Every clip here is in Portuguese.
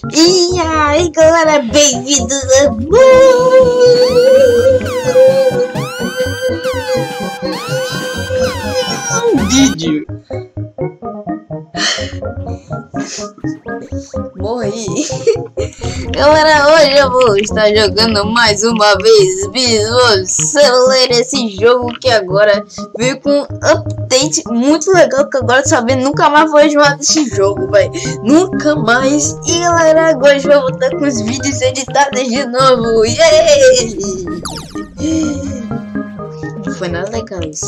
E aí galera, bem-vindos a um vídeo. Morri. Galera, hoje eu vou estar jogando mais uma vez Visual Simulator, esse jogo que agora veio com um update muito legal, que agora sabendo nunca mais vou enjoar desse jogo, velho. Nunca mais. E galera, agora a gente vai voltar com os vídeos editados de novo. Yay! Não foi nada legal isso.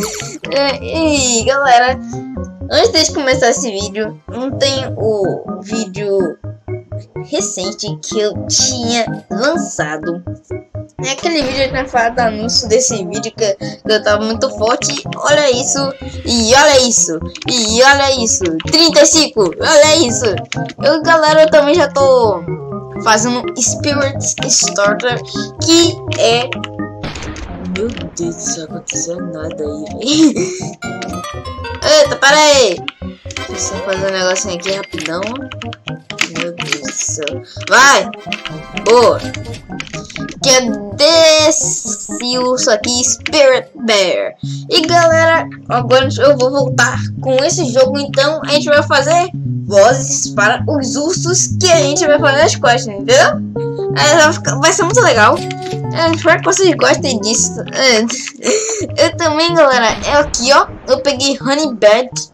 E galera, antes de começar esse vídeo, não tem o vídeo recente que eu tinha lançado. É aquele vídeo que eu tinha falado do anúncio desse vídeo que eu tava muito forte. Olha isso, e olha isso, e olha isso. 35, olha isso. Galera, eu também já tô fazendo Spirit Starter, que é... Meu Deus do céu, aconteceu nada aí, velho. Eita, para aí. Deixa eu só fazer um negocinho aqui rapidão. Meu Deus do céu. Vai! Boa! Que é desse urso aqui, Spirit Bear. E galera, agora eu vou voltar com esse jogo. Então a gente vai fazer vozes para os ursos que a gente vai fazer as quests, entendeu? Vai ser muito legal. Espero que vocês gostem disso. Eu também, galera, aqui ó, eu peguei Honey Badge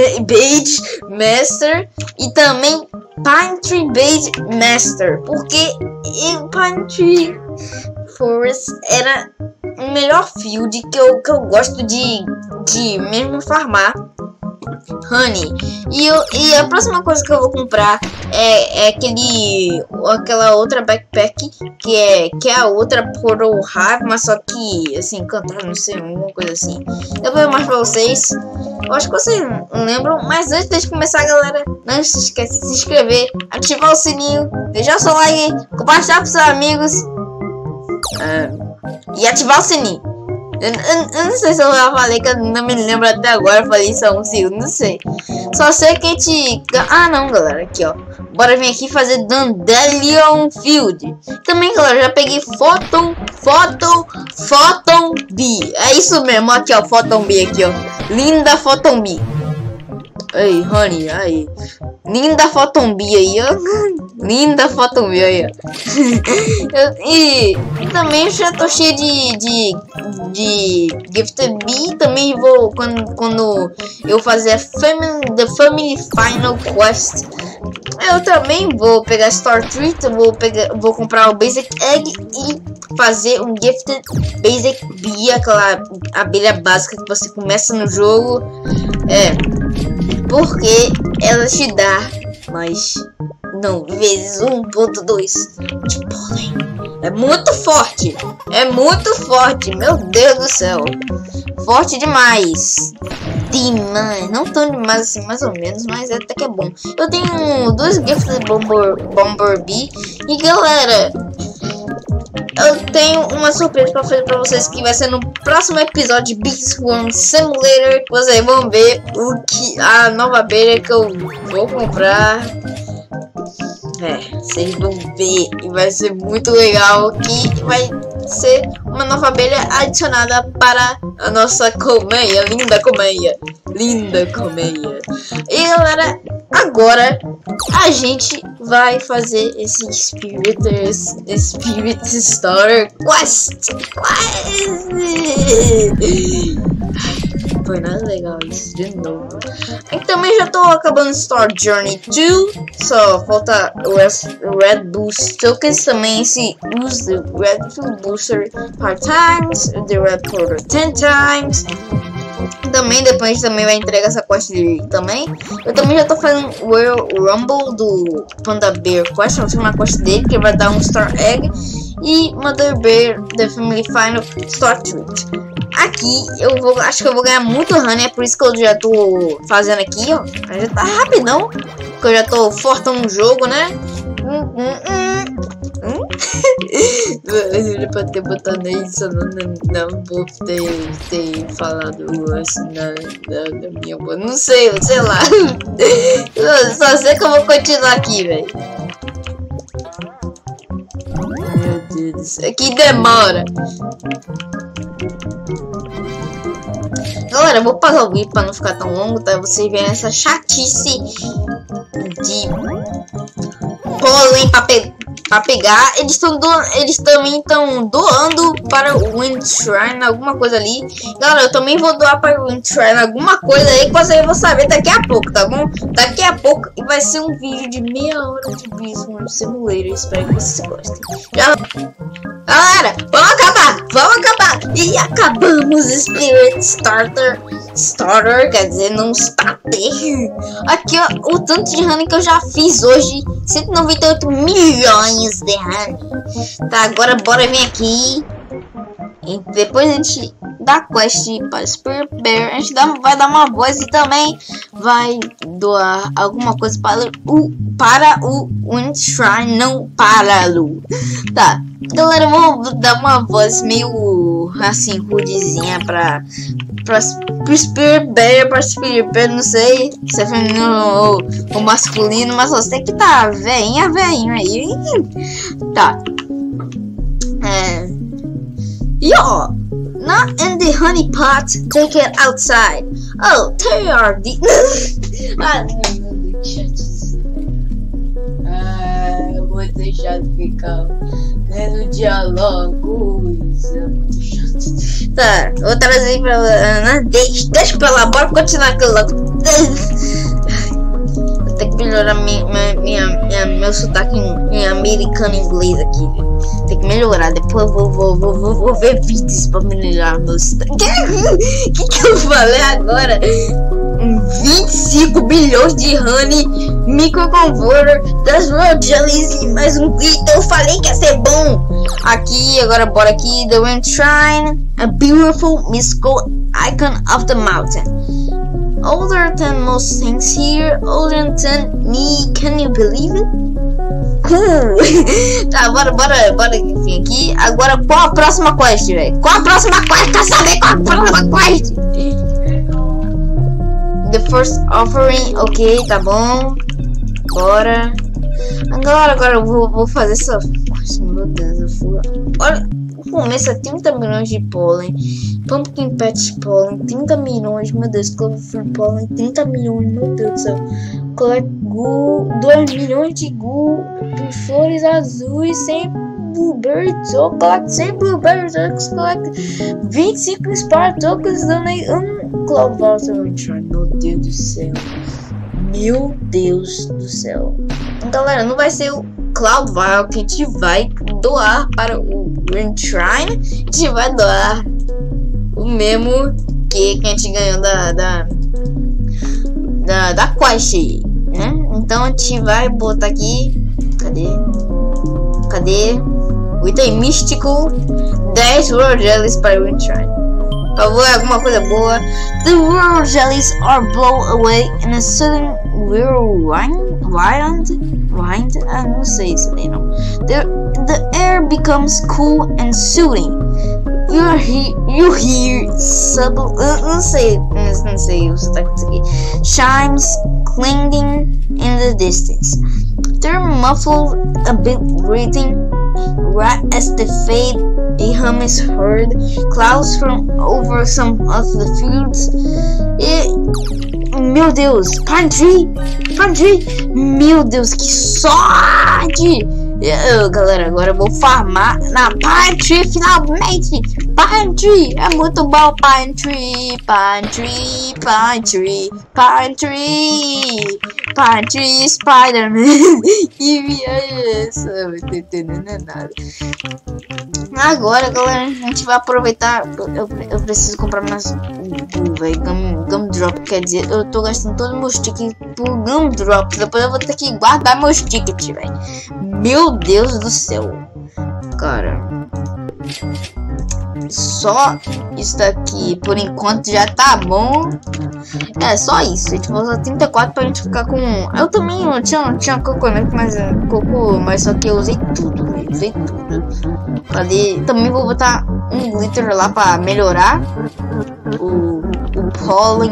Master e também Pine Tree Badge Master, porque Pine Tree Forest era o melhor field que eu gosto de mesmo farmar Honey. E a próxima coisa que eu vou comprar é aquela outra backpack que é a outra Portal Hive, mas só que assim, encantada, não sei, alguma coisa assim. Eu vou mostrar pra vocês. Eu acho que vocês não lembram, mas antes de começar, galera, não se esqueça de se inscrever, ativar o sininho, deixar o seu like, compartilhar com seus amigos e ativar o sininho. Eu não sei se eu já falei, que eu não me lembro até agora. Eu falei isso há um segundo, não sei. Só sei que a gente... Ah, não, galera, aqui, ó. Bora vir aqui fazer Dandelion Field. Também, galera, já peguei Photon Bee. É isso mesmo, aqui, ó, Photon Bee aqui, ó. Linda Photon Bee. Aí, Honey, aí. Linda Photon Bee aí, ó. Linda Photon Bee aí, ó. E também eu já tô cheio de Gifted Bee. Também vou, quando eu fazer The Family Final Quest, eu também vou pegar Star Treat. Vou comprar o Basic Egg e fazer um Gifted Basic Bee, aquela abelha básica que você começa no jogo. Porque ela te dá mais, não, vezes 1.2 de pólen. É muito forte. É muito forte. Meu Deus do céu. Forte demais. Demais. Não tão demais assim, mais ou menos, mas até que é bom. Eu tenho 2 Gifted Bomberbee. E galera, eu tenho uma surpresa pra fazer pra vocês, que vai ser no próximo episódio de Visual Simulator. Vocês vão ver a nova abelha que eu vou comprar. Vocês vão ver e vai ser muito legal, que vai ser uma nova abelha adicionada para a nossa colmeia, linda colmeia. E galera, agora a gente vai fazer esse Spirit Starter Quest. Foi nada legal isso de novo. E também já tô acabando Star Journey 2. Só falta o Red Boost Tokens. Também use the Red Booster 5 times, the Red Portal 10 times. Também depois a gente também vai entregar essa quest também. Eu também já tô fazendo o Royal Rumble do Panda Bear Quest. Eu vou uma quest dele que vai dar um Star Egg. E Mother Bear The Family Final Star Treat. Aqui acho que eu vou ganhar muito Honey, é por isso que eu já tô fazendo aqui, ó. Já tá rapidão, porque eu já tô fortão no jogo, né? Eu pode ter botado isso, não vou ter falado assim na minha boca. Não sei lá. Só sei que eu vou continuar aqui, velho. Deus do céu, que demora. Galera, eu vou pausar o vídeo pra não ficar tão longo, tá? Vocês verem essa chatice de pólen pra pegar. Eles também estão doando para o Wind Shrine, alguma coisa ali. Galera, eu também vou doar para o Wind Shrine alguma coisa aí que vocês vão saber daqui a pouco, tá bom? Daqui a pouco e vai ser um vídeo de meia hora de Bismo Simulator. Espero que vocês gostem. Galera, vamos acabar! E acabamos Spirit Starter, quer dizer, não starter. Aqui, ó, o tanto de honey que eu já fiz hoje. 198 milhões de honey. Tá, agora bora vir aqui. E depois a gente dá quest para Spirit Bear. A gente vai dar uma voz e também vai doar alguma coisa para o Wind Shrine, não para Lu. Tá, galera, eu vou dar uma voz meio assim, rudezinha para Spirit Bear, não sei se é feminino ou masculino, mas eu sei que tá velhinho aí. Tá. Yo, not in the honey pot, take it outside. Oh, they are the... eu vou deixar de ficar lendo diálogos. Tá, vou trazer pra Ana. Deixa pra lá, bora continuar aquilo lá. Vou ter que melhorar meu sotaque em americano e inglês aqui. Tem que melhorar, depois eu vou ver vídeos pra melhorar meu sotaque. Que eu falei agora? 25 bilhões de honey, microconverter, das road jellies e mais um glitter. Eu falei que ia ser bom. Aqui, agora bora aqui. The Wind Shrine, a beautiful mystical icon of the mountain. Older than most things here, older than me, can you believe it? Tá, bora aqui. Agora, qual a próxima quest, velho? Qual a próxima quest? Quer saber qual a próxima quest? The first offering, ok, tá bom. Bora. Agora eu vou fazer essa... Meu Deus, olha, o começo é 30 milhões de pólen. Pumpkin Patch Pollen, 30 milhões, meu Deus. Clover Pollen, 30 milhões, meu Deus do céu. Collect Goo, 2 milhões de Goo, flores azuis, 100 Blueberry Tokens, 100 Blueberry Tokens, collect 25 Spark Tokens, donate Cloud Vault Return. Meu Deus do céu. Meu Deus do céu. Galera, não vai ser o Cloud Vault que a gente vai doar para o Wind Shrine. A gente vai doar o mesmo que a gente ganhou da quest, né? Então a gente vai botar aqui. Cadê? O item místico 10 World Jellies para o Wind Shrine. Por favor, alguma coisa boa. The World Jellies are blown away in a sudden whirlwind. Ah, não sei isso aí não. The air becomes cool and soothing. You hear sub... não sei o sotaque disso aqui. Chimes clanging in the distance. They're muffled a bit, breathing right as the fade a hum is heard. Clouds from over some of the fields. Meu Deus, Pine Tree, meu Deus, que sorte! Galera, agora eu vou farmar na Pine Tree finalmente. Pine Tree, é muito bom. Pine Tree, Spider-Man. Que viagem é essa? Não tô entendendo nada. Agora, galera, a gente vai aproveitar. Eu preciso comprar mais Gumdrop, quer dizer, eu tô gastando todos os meus tickets por Gumdrop. Depois eu vou ter que guardar meus tickets, velho. Meu Deus do céu, cara. Só isso daqui por enquanto já tá bom. É só isso. A gente vai usar 34 pra gente ficar com. Eu também não tinha coconut, mas só que eu usei tudo, véio. Usei tudo. Cadê? Também vou botar um glitter lá pra melhorar o o Pollen.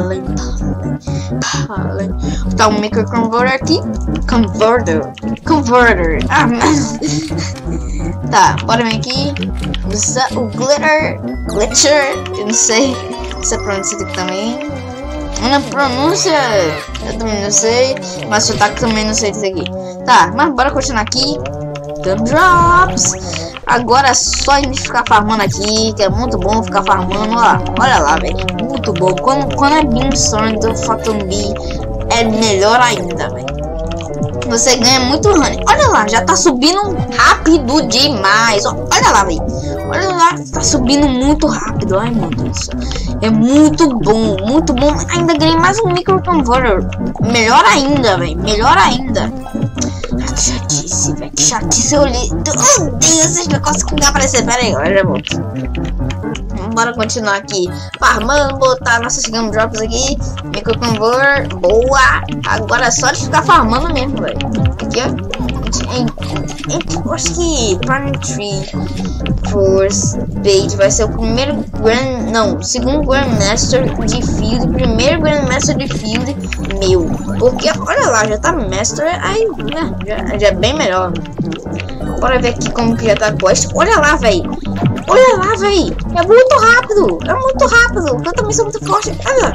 Tá um Micro Converter aqui. Converter. Ah, mas... Tá, bora vir aqui. Usar o Glitcher. Eu não sei se é pronúncia aqui também. Na pronúncia, eu também não sei. Mas o sotaque também não sei disso aqui. Tá, mas bora continuar aqui. Gumdrops. Agora é só a gente ficar farmando aqui, que é muito bom ficar farmando. Olha lá, velho. Muito bom. Quando é Beamstorm do Photon Bee, é melhor ainda, velho. Você ganha muito honey. Olha lá, já tá subindo rápido demais. Olha lá, velho. Olha lá, tá subindo muito rápido. Ai, meu Deus. É muito bom, muito bom. Ainda ganhei mais um Micro Converter. Melhor ainda, velho. Melhor ainda. Que chatice, velho. Que chatice. Eu olhei. Meu Deus, esses negócios que não aparecer. Pera aí, eu já volto. Bora continuar aqui farmando, botar nossos Gumdrops aqui. Micro Converter, boa. Agora é só de ficar farmando mesmo, velho. Aqui, ó. Eu acho que Prime Tree Force Bait vai ser o primeiro segundo Grandmaster de Field, primeiro Grandmaster de Field meu. Porque olha lá, já tá Master, aí já é bem melhor. Bora ver aqui como que já tá a quest. Olha lá, velho. Olha lá, velho. É muito rápido. É muito rápido. Eu também sou muito forte. Olha.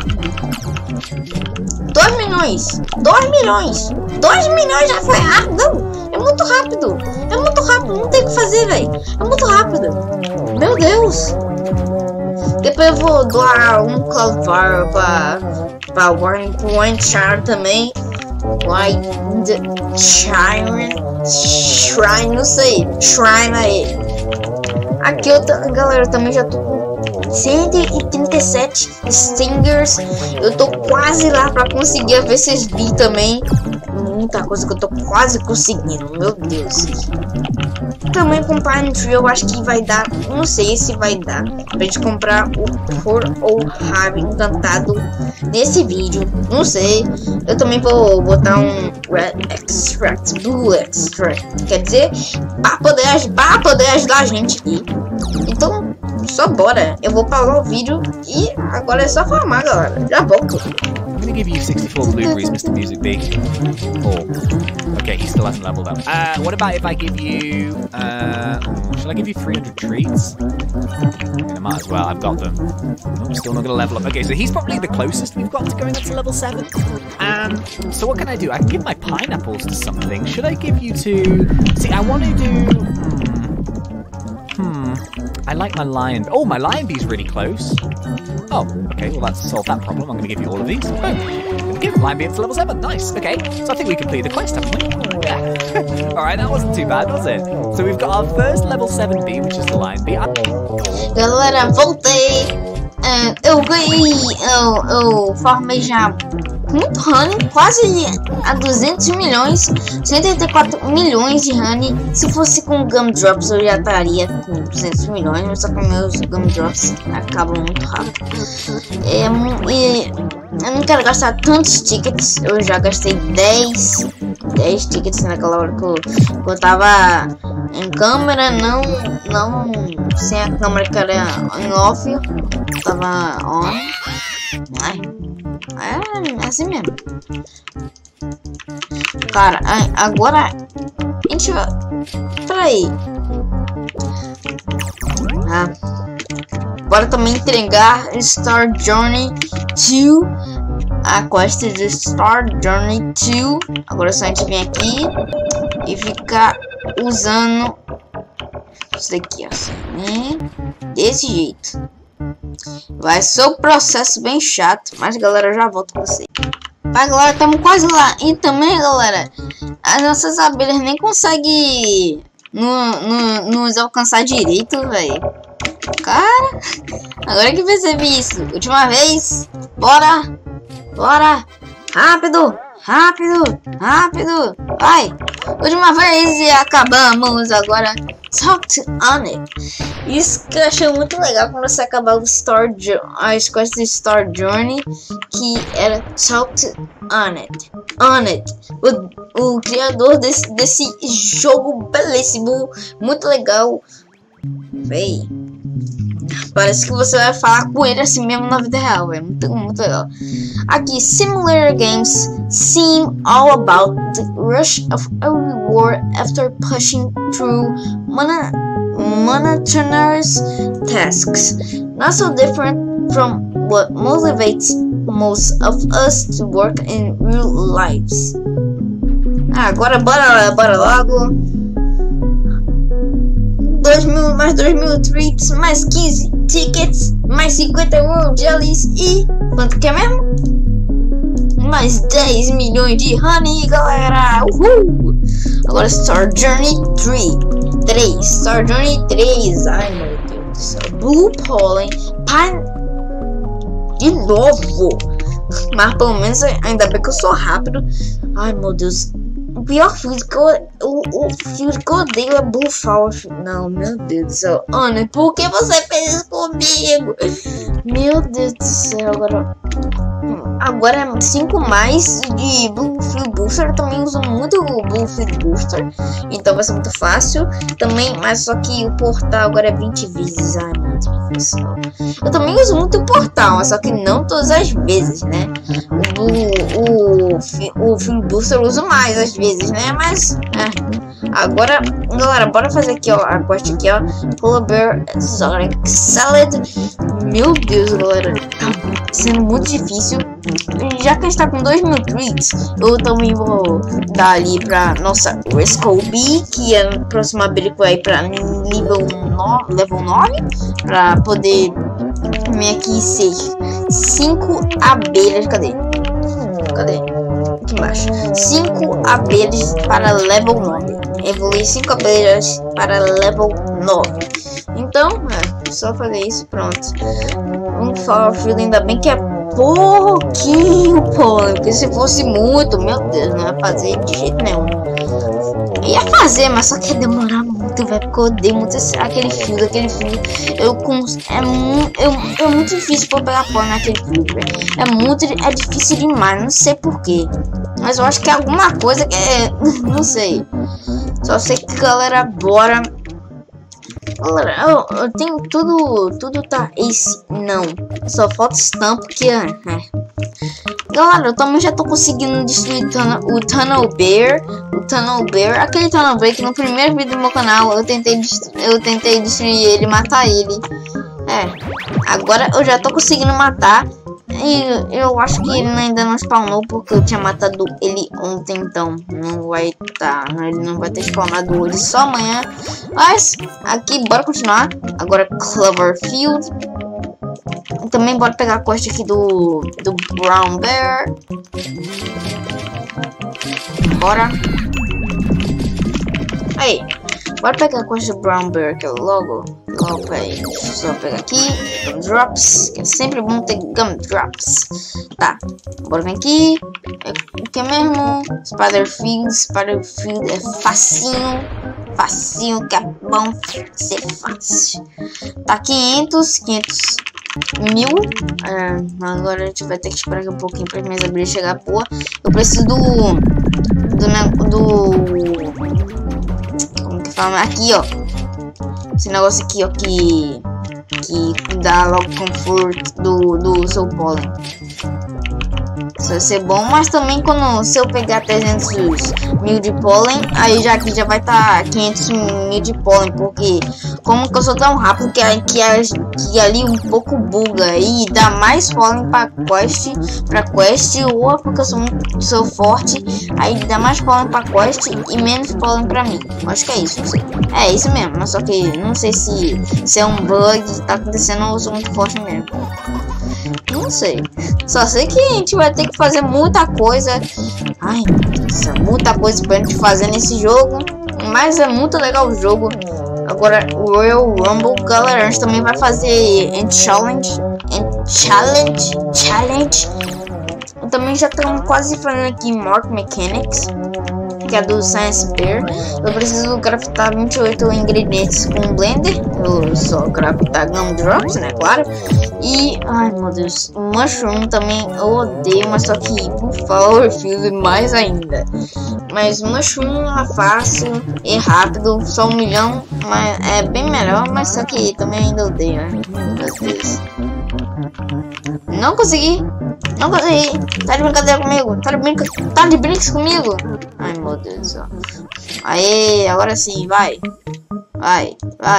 2 milhões. 2 milhões. 2 milhões já foi rápido. É muito rápido. É muito rápido. Não tem o que fazer, velho. É muito rápido. Meu Deus. Depois eu vou doar um Cloudfire pra Windchar também. Shrine, não sei. Shrine aí. Aqui eu galera, também já tô com 137 Stingers. Eu tô quase lá pra conseguir a VCSB também. Muita coisa que eu tô quase conseguindo, meu Deus. Também comprar no Tree, eu acho que vai dar, não sei se vai dar pra gente comprar o For ou Rave encantado nesse vídeo, não sei. Eu também vou botar um Red Extract, Blue Extract, quer dizer, para poder ajudar a gente aqui. Então, só bora. Eu vou parar o vídeo e agora é só farmar, galera. Já volto. I'm gonna give you 64 blueberries, Mr. Music Bee. Oh, okay, he still hasn't leveled up. What about if I give you, should I give you 300 treats? I might as well, I've got them. I'm still not gonna level up. Okay, so he's probably the closest we've got to going up to level 7. So what can I do? I can give my pineapples to something. Should I give you to, see, I want to do, I like my lion. Oh, my lion bee's really close. Oh, okay, well that's solved that problem. I'm going to give you all of these. Boom. Give lion bee up to level 7. Nice. Okay, so I think we completed the quest, haven't we? Yeah. Alright, that wasn't too bad, was it? So we've got our first level 7 bee, which is the lion bee. Galera, voltei. Eu ganhei. Eu farmei já muito honey, quase a 200 milhões, 184 milhões de honey. Se fosse com Gumdrops eu já estaria com 200 milhões, mas só que meus Gumdrops acabam muito rápido. Eu não quero gastar tantos tickets, eu já gastei 10 tickets naquela hora que eu tava em câmera, não sem a câmera que era em off, tava on. É assim mesmo. Cara, agora a gente vai. Peraí. Bora também entregar Star Journey 2. A quest de Star Journey 2. Agora é só a gente vir aqui e ficar usando isso daqui, assim, desse jeito. Vai ser um processo bem chato, mas galera, eu já volto com vocês. Mas galera, estamos quase lá. E também, galera, as nossas abelhas nem conseguem nos alcançar direito, velho. Cara, agora que percebi isso. Última vez. Bora. Rápido. Vai. Última vez e acabamos. Agora, Talk to On It. Isso que eu achei muito legal quando você acabar as coisas de Star Journey, que era Talk to On It. O criador desse jogo belíssimo, muito legal. Véi, Parece que você vai falar com ele assim mesmo na vida real, velho. Muito legal. Aqui, simulator games seem all about the rush of a reward after pushing through monotonous tasks. Not so different from what motivates most of us to work in real lives. Agora bora logo. 2.000, mais 2.000 trips, mais 15 tickets, mais 50 World Jellies e... quanto que é mesmo? Mais 10 milhões de honey, galera! Uhul! Agora Star Journey 3. Star Journey 3. Ai, meu Deus do céu. Blue Pollen. De novo. Mas pelo menos ainda bem que eu sou rápido. Ai, meu Deus. O pior field que eu odeio é Blue Flower. Não, meu Deus do céu. Ana, por que você fez isso comigo? Meu Deus do céu. Agora é 5 mais de Blue Field Booster. Eu também uso muito o Blue Field Booster, então vai ser muito fácil também. Mas só que o portal agora é 20 vezes. Ai, meu Deus do céu. Eu também uso muito o portal, mas só que não todas as vezes, né? O Field Booster eu uso mais às vezes, né? Mas agora, galera, bora fazer aqui, ó. A quest aqui, ó. Polar Bear Exotic Salad. Meu Deus, galera, tá sendo muito difícil. Já que a gente tá com 2.000 treats, eu também vou dar ali pra nossa Rescobee, que é a próxima ability vai pra level 9, pra poder vir aqui ser 5 abelhas. Cadê? Aqui embaixo. 5 abelhas para level 9. Evoluir 5 abelhas para level 9. Então, só fazer isso, pronto. Um Flower Field, ainda bem que é pouquinho pólen, porque se fosse muito, meu Deus, não ia fazer de jeito nenhum. Ia fazer, mas só que ia demorar muito, velho, porque eu odeio muito aquele field. É muito difícil pra pegar pólen naquele field, velho. É difícil demais, não sei porquê. Mas eu acho que é alguma coisa que é... não sei. Só sei que, galera, bora... Galera, eu tenho tudo tá ace. Não, só falta estampa que Galera, eu também já tô conseguindo destruir o Tunnel Bear. Aquele Tunnel Bear que no primeiro vídeo do meu canal eu tentei destruir ele, matar ele. Agora eu já tô conseguindo matar. E eu acho que ele ainda não spawnou porque eu tinha matado ele ontem, então não vai ele não vai ter spawnado hoje, só amanhã. Mas aqui, bora continuar. Agora Cloverfield. Também bora pegar a quest aqui do Brown Bear. Bora. Aí, bora pegar a quest do Brown Bear, que é logo aí. Só pegar aqui, Gumdrops, que é sempre bom ter Gumdrops. Tá, bora vir aqui. O que é mesmo? Spiderfield é facinho, que é bom ser fácil. Tá, 500 mil. Agora a gente vai ter que esperar aqui um pouquinho para minhas abelhas chegar. Pô, eu preciso do como que fala? Aqui, ó. Esse negócio aqui, ó, que dá logo conforto do seu pólen. Isso vai ser bom, mas também se eu pegar 300 mil de pólen, aí aqui já vai estar 500 mil de pólen, porque como que eu sou tão rápido que ali um pouco buga e dá mais pólen pra quest, ou porque eu sou forte, aí dá mais pólen pra quest e menos pólen pra mim. Acho que é isso, não sei. É isso mesmo, mas só que não sei se é um bug que tá acontecendo ou eu sou muito forte mesmo. Não sei. Só sei que a gente vai ter que fazer muita coisa. Ai, meu Deus, muita coisa pra gente fazer nesse jogo. Mas é muito legal o jogo. Agora, o Royal Rumble, galera, a gente também vai fazer challenge. Eu também já estamos quase fazendo aqui Mark Mechanics. que é do Science Bear. Eu preciso craftar 28 ingredientes com o Blender. Eu só craftar Gumdrops, né, claro. E, ai meu Deus, o Mushroom também eu odeio, mas só que Flower Field mais ainda. Mas o Mushroom é fácil e rápido, só 1 milhão, mas é bem melhor, mas só que também ainda odeio, né? Meu Deus. Não consegui! Não consegui! Tá de brincadeira comigo? Tá de brinks comigo? Ai meu Deus do céu. Aê, agora sim, vai! Vai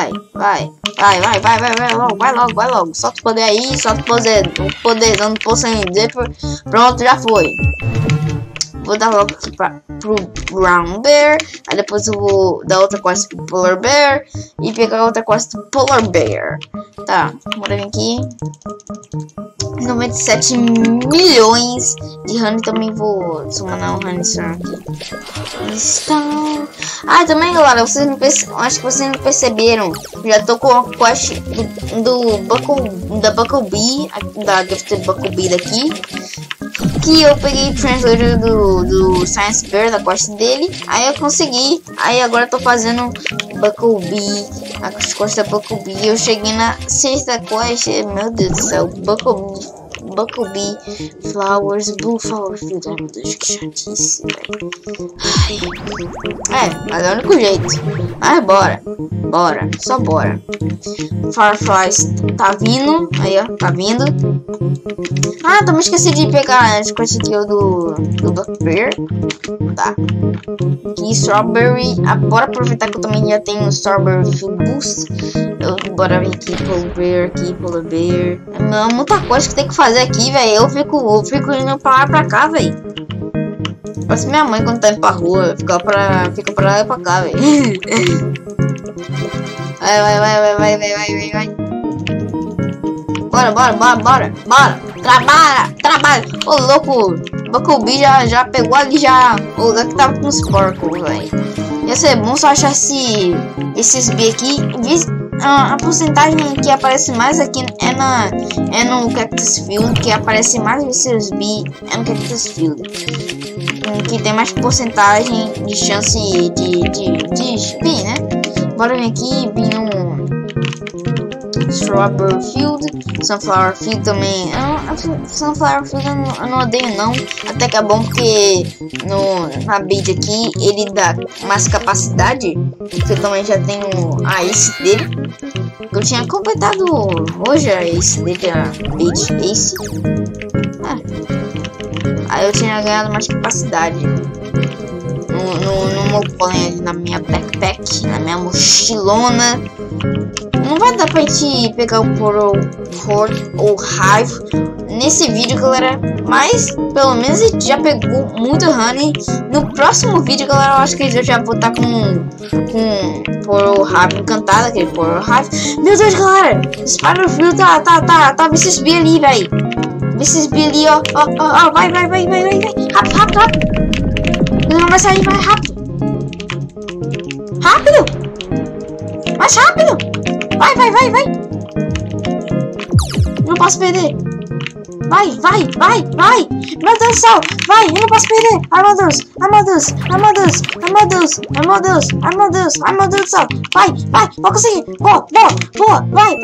logo. Solta o poder aí, solta o poder, dando poção em Zephyr. Pronto, já foi. Vou dar logo aqui pro Brown Bear. Aí depois eu vou dar outra quest pro Polar Bear. E pegar outra quest pro Polar Bear. Tá, bora vir aqui. 97 milhões de honey. Também vou summonar um honey storm aqui. Ah, também galera, acho que vocês não perceberam. Já tô com a quest da Bucklebee, da Gifted Bucklebee daqui. Que eu peguei o translator do Science Bear, da quest dele. Aí eu consegui. Aí agora eu tô fazendo Bucklebee, a quest da Bucklebee. Eu cheguei na 6ª quest. Meu Deus do céu, Bucklebee Flowers, Blue Flower Field. Ai meu Deus, que chatice, velho. Mas é o único jeito. Mas bora, só bora. Fireflies tá vindo, aí ó, tá vindo. Ah, também esqueci de pegar as coisas aqui do Blackberry. Tá. Aqui, Strawberry. Bora aproveitar que eu também já tenho Strawberry Field Boost. Bora vir aqui, Polar Bear. É muita coisa que tem que fazer aqui, velho. Eu fico indo pra lá e pra cá, velho. Parece minha mãe quando tá indo pra rua. Fica pra lá e pra cá, velho. Vai. Bora. Trabalha. Ô, louco. Bucklebee já pegou ali o lugar que tava com os porcos, velho. Ia ser bom só achar esses B aqui. A porcentagem que aparece mais aqui é no Cactus Field, que aparece mais esses B é no Cactus Field, que tem mais porcentagem de chance de spin, né? Bora vir aqui, vir um Strawberry Field, Sunflower Field também. Sunflower Field eu não odeio não, até que é bom porque na build aqui ele dá mais capacidade, que eu também já tenho a Ace dele. Eu tinha completado hoje a Ace dele, a build Ace. Aí eu tinha ganhado mais capacidade no meu plane ali, na minha backpack, na minha mochilona. Não vai dar pra gente pegar o Port ou Hive nesse vídeo, galera. Mas pelo menos a gente já pegou muito honey. No próximo vídeo, galera, eu acho que eu já vou estar com Port Hive encantado, aquele Port Hive. Meu Deus, galera, Spiderfield tá esses bi ali, velho. Esses bi ali, ó. Vai. Rápido. Ele não vai sair, vai rápido. Mais rápido. Vai. Não posso perder. Vai. Meu Deus do céu. Vai, eu não posso perder. Ai, meu Deus do céu. Vai. Vou conseguir. Boa. Vai.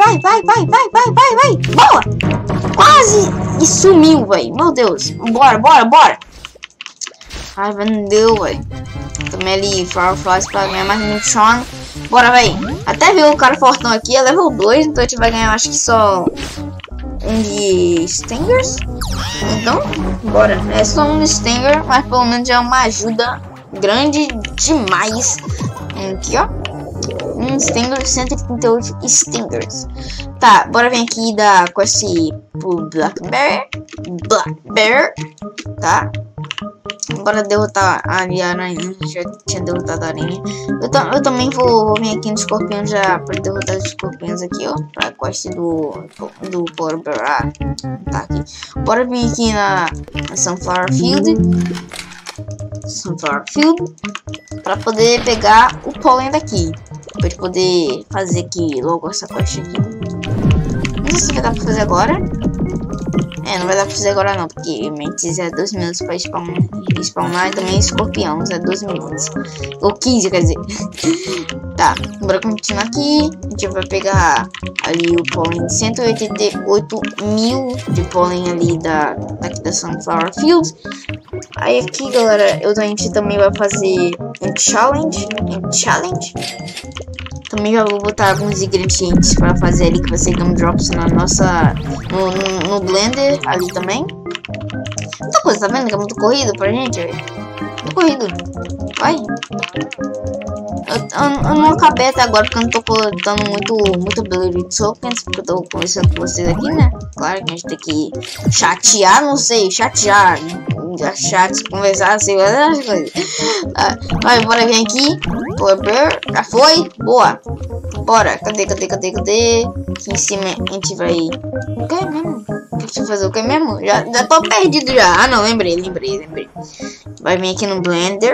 Boa. Quase. E sumiu, velho. Meu Deus. Bora. Ai, não deu, velho. Também ali, Fireflies pra ganhar mais um Sean. Bora, véi. Até viu o cara fortão aqui, é level 2, então a gente vai ganhar, acho que só um de Stingers. Então, bora. É só um de Stinger, mas pelo menos já é uma ajuda grande demais. Aqui, ó. Um Stinger, 138 Stingers. Tá, bora vir aqui dar com esse pro Black Bear. Tá. Bora derrotar a aranha. Já tinha derrotado a aranha. Eu também vou vir aqui no escorpião já para derrotar os escorpiões aqui, ó. Pra quest do Polar Bear. Tá aqui. Bora vir aqui na Sunflower Field. Para poder pegar o pólen daqui. Pra gente poder fazer aqui logo essa quest aqui. Não sei se vai dar pra fazer agora. não vai dar pra fazer agora não, porque Mantis é 2 minutos pra spawnar e também escorpiões é 2 minutos. Ou 15, quer dizer. Tá, bora continuar aqui. A gente vai pegar ali o pólen, 188 mil de pólen ali daqui da Sunflower Fields. Aí aqui, galera, a gente também vai fazer um challenge. Também já vou botar alguns ingredientes para fazer ali que vai ser gumdrops na nossa no blender ali também. Muita coisa, tá vendo que é muito corrido pra gente, velho? Muito corrido. Vai. Eu não acabei até agora porque eu não tô coletando muito ability tokens, porque eu tô conversando com vocês aqui, né? Claro que a gente tem que chatear, não sei, chatear, conversar, sei lá, as coisas. Vai, bora vir aqui. Já foi? Boa. Bora, cadê? Aqui em cima a gente vai... O que mesmo? Deixa eu fazer o que mesmo? Já tô perdido já. Ah, não, lembrei. Vai vir aqui no blender.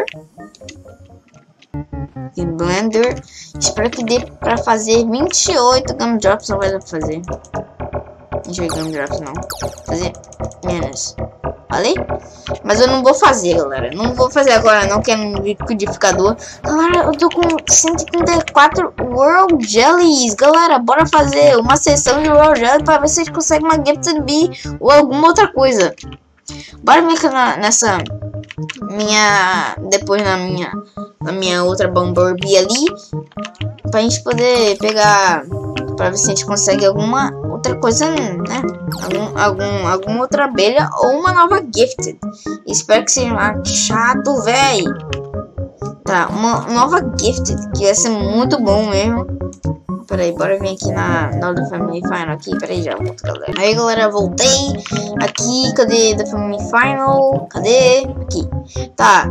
Espero que dê pra fazer 28 gumdrops. Não vai dar pra fazer. Deixa eu ver gumdrops não. Fazer menos. Falei? Mas eu não vou fazer, galera. Não vou fazer agora não, que é no liquidificador. Galera, eu tô com 134 World Jellies. Galera, bora fazer uma sessão de World Jelly pra ver se a gente consegue uma Gifted Bee ou alguma outra coisa. Bora ver aqui nessa minha... Depois na minha outra Bumblebee ali. Pra gente poder pegar... Pra ver se a gente consegue alguma outra coisa, né? Alguma outra abelha ou uma nova Gifted. Espero que seja chato, véi. Tá, uma nova Gifted, que vai ser muito bom mesmo. Peraí, bora vir aqui na The Family Final aqui. Peraí, já volto, galera. Aí, galera, voltei. Aqui, cadê The Family Final? Cadê? Aqui. Tá.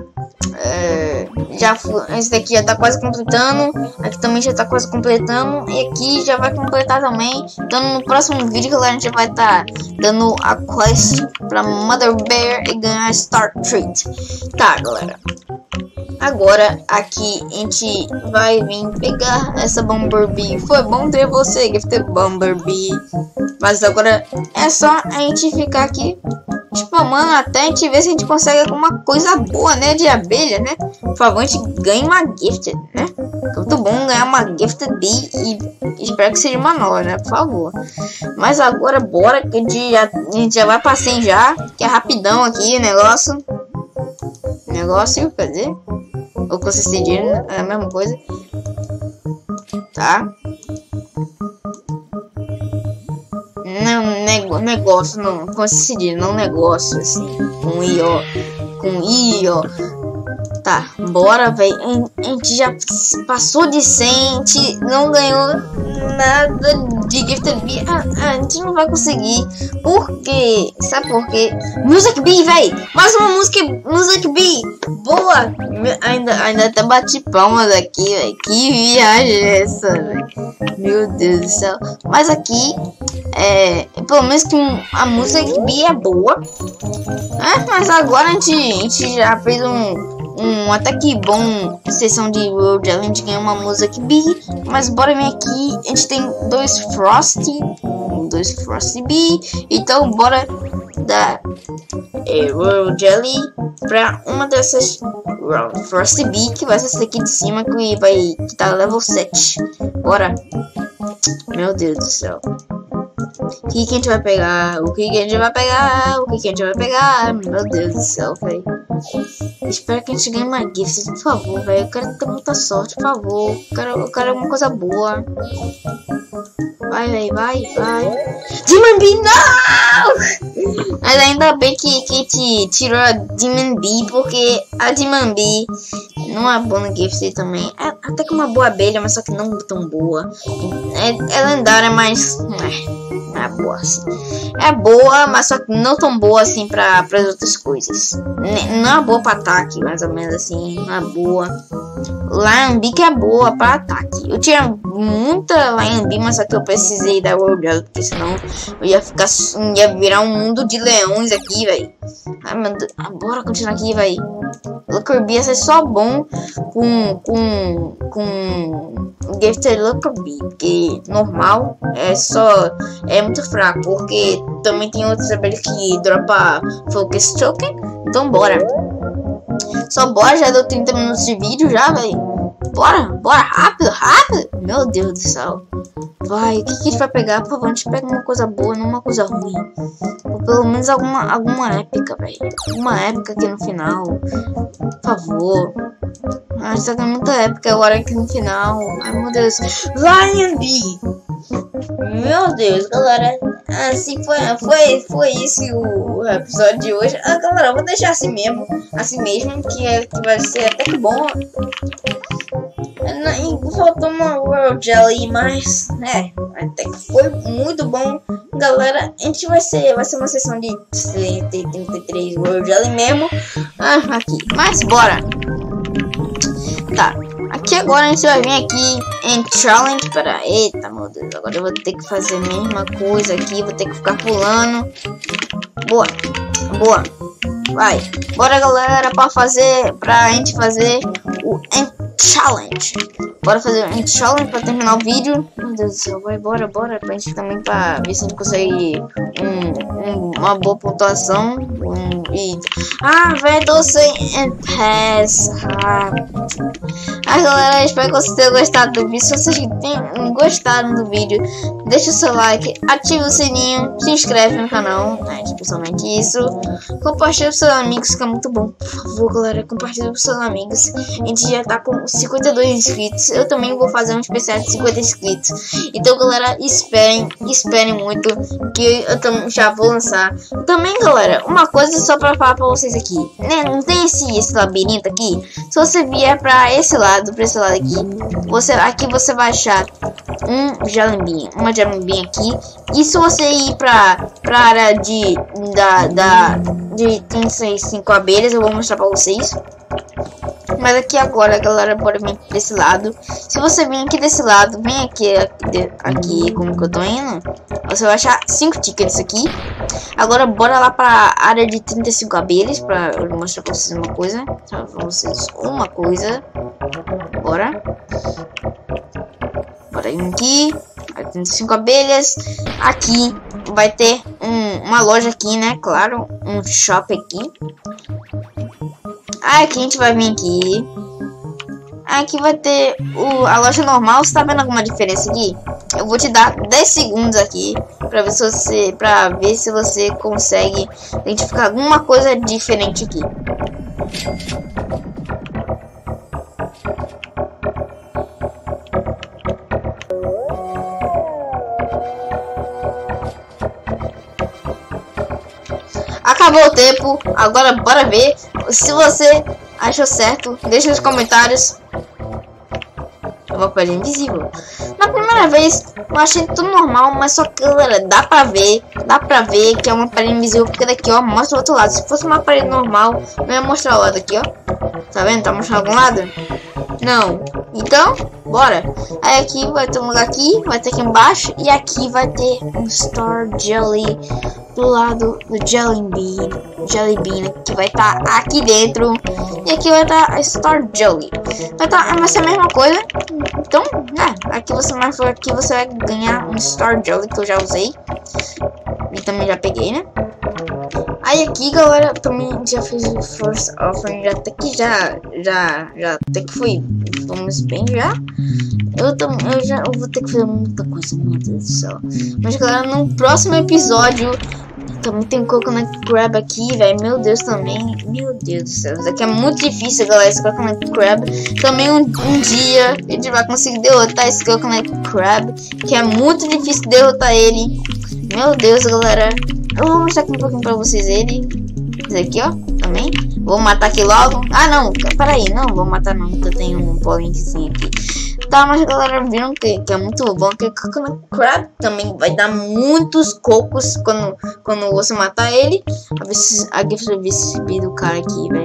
Esse daqui já tá quase completando. Aqui também já tá quase completando. E aqui já vai completar também. Então no próximo vídeo, galera, a gente vai estar dando a quest pra Mother Bear e ganhar Star Treat. Tá, galera. Agora aqui a gente vai vir pegar essa Bumblebee. Foi bom ter você, Gifted Bumblebee. Mas agora é só a gente ficar aqui spamando até a gente ver se a gente consegue alguma coisa boa, né? De abelha, né? Por favor, a gente ganhe uma Gifted, né? É muito bom ganhar uma Gifted Bee e espero que seja uma nova, né? Por favor. Mas agora bora que a gente já vai pra 100 já. Que é rapidão aqui o negócio. Quer dizer... Ou consistente, é a mesma coisa. Tá? Não, negócio, não. Consistente, não negócio, assim. Com I, ó. Tá, bora, velho. A gente já passou de 100, a gente não ganhou nada de Gifted Bee. A gente não vai conseguir. Por quê? Sabe por quê? Music Bee, velho. Mais uma Music Bee. Boa. Ainda até bati palmas aqui, velho. Que viagem é essa, velho? Meu Deus do céu. Mas aqui, pelo menos que a Music Bee é boa. Mas agora a gente já fez um até que bom sessão de World Jelly, a gente ganhou uma Music Bee. Mas bora vir aqui, a gente tem dois Frosty Bee. Então bora dar World Jelly pra uma dessas Frosty Bee, que vai ser essa aqui de cima, que tá level 7. Bora. Meu Deus do céu. O que a gente vai pegar? Meu Deus do céu, velho. Espero que a gente ganhe uma gift, por favor, velho. Eu quero ter muita sorte, por favor. Eu quero alguma coisa boa. Vai, velho, vai. Demon Bee, não! Mas ainda bem que te tirou a Demon Bee, porque a Demon Bee não é boa no gift também. É até que uma boa abelha, mas só que não tão boa. É lendária, mas não é boa assim. É boa, mas só que não tão boa assim para as outras coisas. Não é boa para ataque, mais ou menos assim. Não é boa. Lion Bee que é boa pra ataque. Eu tinha muita Lion Bee, mas só que eu precisei da World dela, porque senão eu ia virar um mundo de leões aqui, velho. Ai, meu Deus. Bora continuar aqui, velho. Looker Bee ia ser só bom com Gifted Looker Bee, porque normal é muito fraco, porque também tem outros abelhas que dropa Focus Token. Então bora. Só bora, já deu 30 minutos de vídeo já, velho. Bora, rápido. Meu Deus do céu. Vai, o que a gente vai pegar? Por favor, a gente pega uma coisa boa, não uma coisa ruim. Ou pelo menos alguma épica, velho. Alguma épica aqui no final. Por favor. A gente tá com muita épica agora aqui no final. Ai, meu Deus. Lion Bee. Meu Deus, galera. Assim foi isso o episódio de hoje. Galera, eu vou deixar assim mesmo, que vai ser até que bom. Faltou uma World Jelly, mas até que foi muito bom. Galera, a gente vai ser uma sessão de 33 World Jelly mesmo. Aqui, mas bora. Tá, aqui agora a gente vai vir aqui em Challenge. Eita, meu Deus, agora eu vou ter que fazer a mesma coisa aqui. Vou ter que ficar pulando. Boa. Vai, bora galera, pra gente fazer o Challenge. Bora fazer o Challenge pra terminar o vídeo. Meu Deus do céu, vai, bora. Pra gente também, pra ver se a gente consegue uma boa pontuação. Velho, tô sem pass. Galera, espero que vocês tenham gostado do vídeo. Se vocês gostaram do vídeo, deixa o seu like, ativa o sininho, se inscreve no canal, especialmente isso. Compartilha com seus amigos, que é muito bom. Por favor, galera, compartilha com seus amigos. A gente já tá com 52 inscritos. Eu também vou fazer um especial de 50 inscritos. Então, galera, esperem muito, que eu também já vou lançar. Também, galera, uma coisa só pra falar pra vocês aqui, né? Não tem esse labirinto aqui. Se você vier pra esse lado aqui, você vai achar uma Jelly Bean aqui. E se você ir pra área de 35 abelhas, eu vou mostrar pra vocês. Mas aqui agora, galera, bora vir desse lado. Se você vir aqui desse lado, vem aqui como que eu tô indo, você vai achar 5 tickets aqui. Agora bora lá pra área de 35 abelhas, pra eu mostrar pra vocês uma coisa. Bora vir aqui, 35 abelhas. Aqui vai ter uma loja aqui, né? Claro, um shopping aqui. Aqui a gente vai vir aqui. Aqui vai ter a loja normal. Você tá vendo alguma diferença aqui? Eu vou te dar 10 segundos aqui pra ver se você consegue identificar alguma coisa diferente aqui. Acabou o tempo, agora bora ver. Se você achou certo, deixa nos comentários. É uma pele invisível. Na primeira vez eu achei tudo normal, mas só que, galera, dá pra ver que é uma parede invisível, porque daqui, ó, mostra o outro lado. Se fosse uma parede normal, não ia mostrar o lado aqui, ó. Tá vendo? Tá mostrando algum lado? Não. Então, bora. Aí aqui vai ter um lugar aqui, vai ter aqui embaixo, e aqui vai ter um Star Jelly do lado do Jelly Bean, que vai estar aqui dentro. E aqui vai estar a Star Jelly. Vai ser a mesma coisa. Então, aqui você vai ganhar um Star Jelly que eu já usei. E também já peguei, né? Aí aqui, galera, também já fiz o First Offering, já até que foi, vamos bem já. Eu vou ter que fazer muita coisa, meu Deus do céu. Mas, galera, no próximo episódio também tem Coconut Crab aqui, velho. Meu Deus, também. Meu Deus do céu. Isso aqui é muito difícil, galera. Esse Coconut Crab. Também um dia a gente vai conseguir derrotar esse Coconut Crab, que é muito difícil derrotar ele. Meu Deus, galera. Eu vou mostrar aqui um pouquinho pra vocês ele. Esse aqui, ó. Também. Vou matar aqui logo. Ah, não. Peraí. Não vou matar não, porque eu tenho um polinzinho aqui. Tá, mas galera, viram que é muito bom. Que Coconut Crab também vai dar muitos cocos quando você matar ele. A Gift do cara aqui, velho. Meu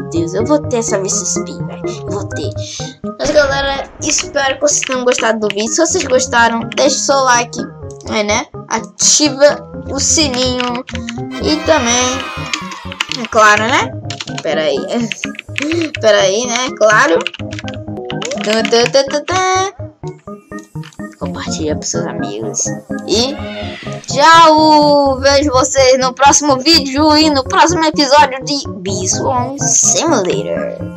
Deus, eu vou ter essa VCSP, velho. Eu vou ter. Mas galera, espero que vocês tenham gostado do vídeo. Se vocês gostaram, deixe o seu like, né? Ativa o sininho e também, é claro, né? Peraí, né? Claro. Compartilha para seus amigos. E tchau! Vejo vocês no próximo vídeo e no próximo episódio de Bee Swarm Simulator.